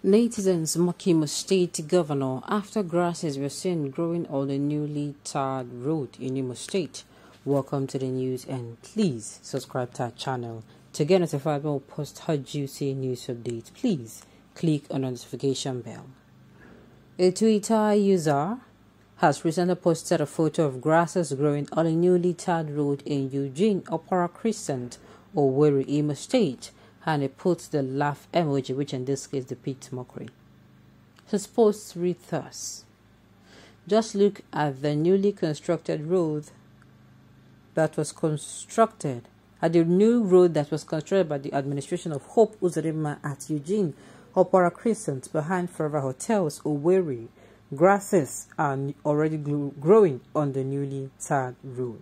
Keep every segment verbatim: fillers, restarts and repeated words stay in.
Netizens mock Imo State governor after grasses were seen growing on the newly tarred road in Imo State. Welcome to the news and please subscribe to our channel. To get notified when we post hot juicy news updates, please click on the notification bell. A Twitter user has recently posted a photo of grasses growing on a newly tarred road in Eugene, Opera Crescent, Owerri, Imo State, and it puts the laugh emoji, which in this case depicts mockery. His post reads thus: "Just look at the newly constructed road that was constructed at the new road that was constructed by the administration of Hope Uzodinma at Eugene, Opera Crescent, behind Forever Hotels, Owerri. Grasses are already growing on the newly tarred road."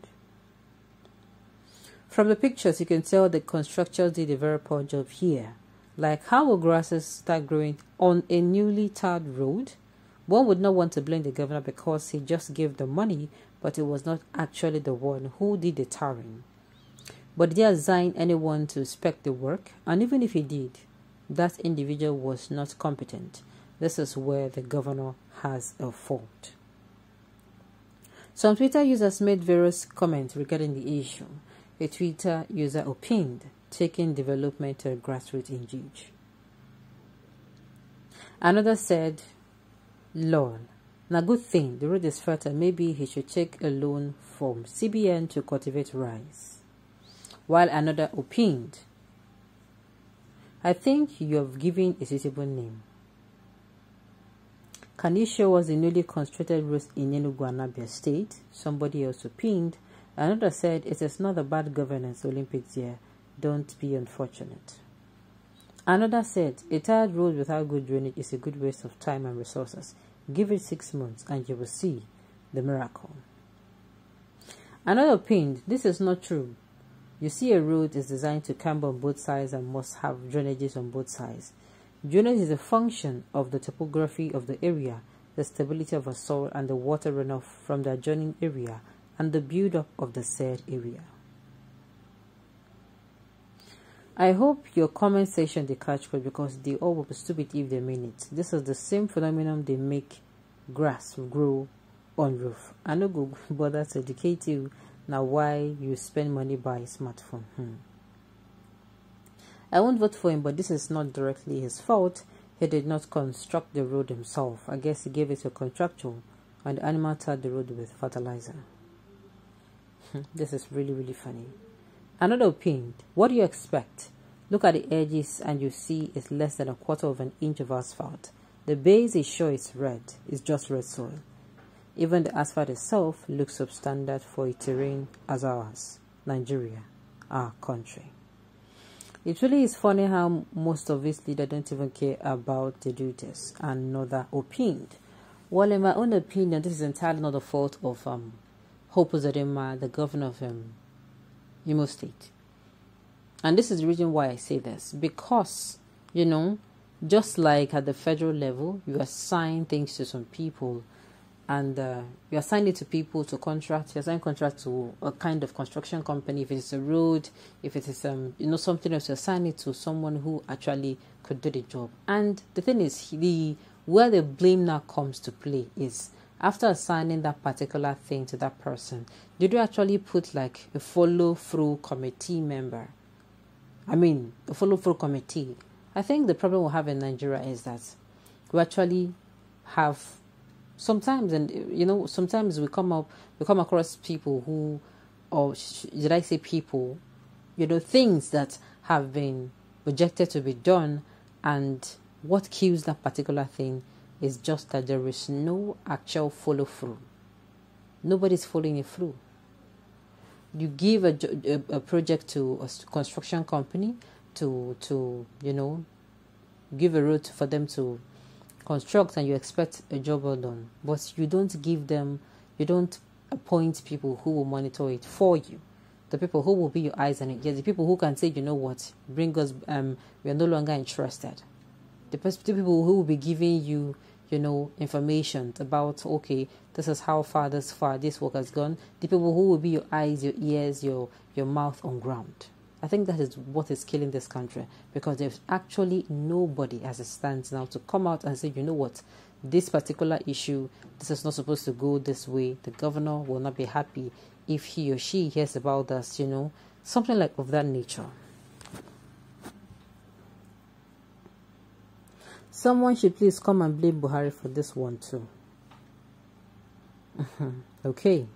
From the pictures, you can tell the constructors did a very poor job here. Like, how will grasses start growing on a newly tarred road? One would not want to blame the governor because he just gave the money, but it was not actually the one who did the tarring. But did he assign anyone to inspect the work? And even if he did, that individual was not competent. This is where the governor has a fault. Some Twitter users made various comments regarding the issue. A Twitter user opined, taking development to a grassroots engage. Another said, "Lol, na good thing the road is fertile. Maybe he should take a loan from C B N to cultivate rice." While another opined, "I think you have given a suitable name. Can you show us the newly constructed roads in Enugu and Abia State?" Somebody else opined. Another said, "It is not a bad governance Olympics year. Don't be unfortunate." Another said, "A tarred road without good drainage is a good waste of time and resources. Give it six months and you will see the miracle." Another opined, "This is not true. You see, a road is designed to camber on both sides and must have drainages on both sides. Drainage is a function of the topography of the area, the stability of a soil and the water runoff from the adjoining area, and the build-up of the said area." I hope your comment section they catch quick because they all will be stupid if they mean it. This is the same phenomenon they make grass grow on roof. I no go bother to educate you now why you spend money buy a smartphone. Hmm. I won't vote for him, but this is not directly his fault. He did not construct the road himself. I guess he gave it to a contractor and the animal tarred the road with fertilizer. This is really, really funny. Another opinion, "What do you expect? Look at the edges and you see it's less than a quarter of an inch of asphalt. The base is sure it's red. It's just red soil. Even the asphalt itself looks substandard for a terrain as ours, Nigeria, our country." It really is funny how most of these leaders don't even care about the duties. Another opinion, "Well, in my own opinion, this is entirely not the fault of um Hope Uzodinma, the governor of um, Imo State. And this is the reason why I say this. Because, you know, just like at the federal level, you assign things to some people and uh, you assign it to people to contract. You assign contract to a kind of construction company. If it's a road, if it is, um, you know, something else, you assign it to someone who actually could do the job. And the thing is, the where the blame now comes to play is, after assigning that particular thing to that person, did you actually put like a follow-through committee member? I mean, a follow-through committee. I think the problem we have in Nigeria is that we actually have sometimes, and you know, sometimes we come up, we come across people who, or did I say people, you know, things that have been rejected to be done, and what kills that particular thing is just that there is no actual follow-through. Nobody's following it through. You give a, a, a project to a construction company to, to, you know, give a road for them to construct and you expect a job well done. But you don't give them, you don't appoint people who will monitor it for you. The people who will be your eyes and ears, the people who can say, you know what, bring us, um, we are no longer interested. The people who will be giving you, you know, information about, okay, this is how far this far this work has gone. The people who will be your eyes, your ears, your your mouth on ground. I think that is what is killing this country, because there's actually nobody as it stands now to come out and say, you know what, this particular issue, this is not supposed to go this way. The governor will not be happy if he or she hears about us, you know, something like of that nature. Someone should please come and blame Buhari for this one too. Okay.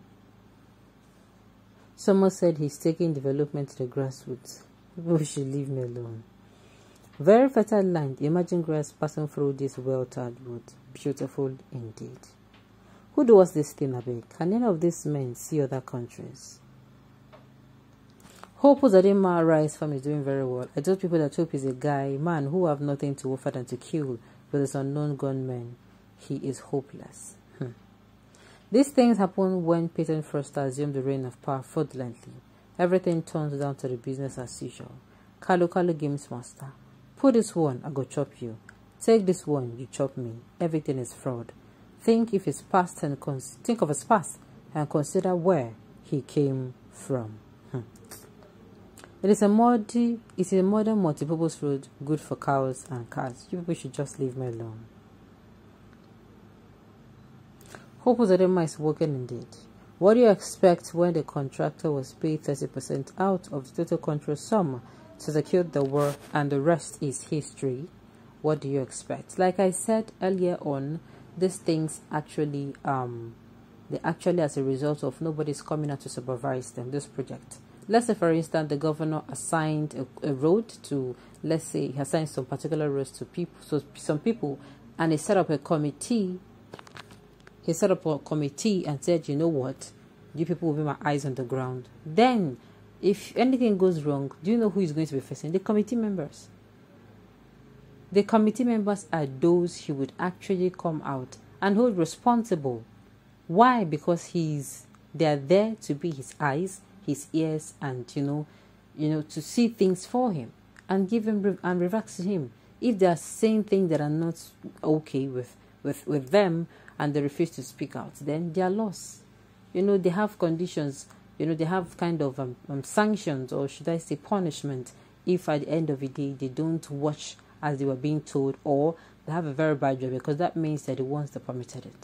Someone said he's taking development to the grassroots. People should leave me alone. Very fertile land. Imagine grass passing through this well-tarred road. Beautiful indeed. Who does this thing, Abeg? Can any of these men see other countries? Hope Uzodinma Rice Farm is doing very well. I told people that Hope is a guy, man who have nothing to offer than to kill with his unknown gunmen. He is hopeless. Hmm. These things happen when Peyton first assumed the reign of power fraudulently. Everything turns down to the business as usual. Kalu Kalu Games Master. Put this one, I go chop you. Take this one, you chop me. Everything is fraud. Think if his past and cons think of his past and consider where he came from. Hmm. It is a multi it's a modern multi-purpose road, good for cows and cars. You people should just leave me alone. Hope Uzodinma is working indeed. What do you expect when the contractor was paid thirty percent out of the total contract sum to secure the work and the rest is history? What do you expect? Like I said earlier on, these things actually, um, they actually as a result of nobody's coming out to supervise them, this project. Let's say, for instance, the governor assigned a, a road to, let's say, he assigned some particular roads to people, so some people, and he set up a committee. He set up a committee and said, you know what, you people will be my eyes on the ground. Then, if anything goes wrong, do you know who is going to be facing? The committee members. The committee members are those he would actually come out and hold responsible. Why? Because he's they are there to be his eyes, his ears, and you know, you know, to see things for him and give him and reverse to him. If they are saying things that are not okay with with with them and they refuse to speak out, then they are lost. You know, they have conditions. You know, they have kind of um, um, sanctions, or should I say punishment, if at the end of the day they don't watch as they were being told, or they have a very bad job, because that means that the ones that permitted it.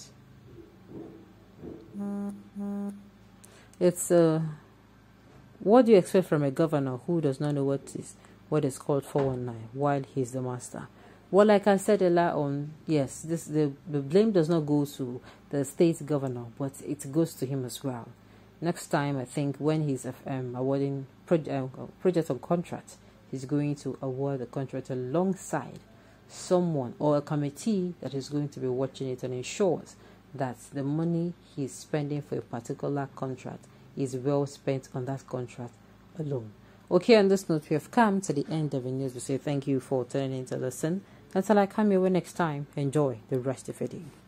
Mm-hmm. It's uh, what do you expect from a governor who does not know what is what is called four one nine while he's the master? Well, like I said earlier on, yes, this the, the blame does not go to the state governor, but it goes to him as well. Next time, I think when he's um, awarding proje uh, project on contract, he's going to award the contract alongside someone or a committee that is going to be watching it and ensures that the money he's spending for a particular contract is well spent on that contract alone. Okay, on this note, we have come to the end of the news. We say thank you for tuning in to listen. Until I come your way next time, enjoy the rest of your day.